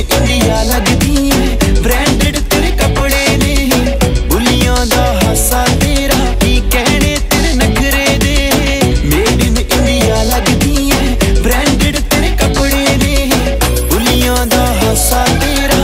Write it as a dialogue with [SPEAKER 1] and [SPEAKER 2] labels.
[SPEAKER 1] India लगदी है, branded तेरे कपड़े ने, बुलियां दा हासा तेरा की कहने तेरे नखरे दे। मेड इन इंडिया लगदी है, ब्रांडेड तेरे कपड़े ने, बुलियां दा हासा तेरा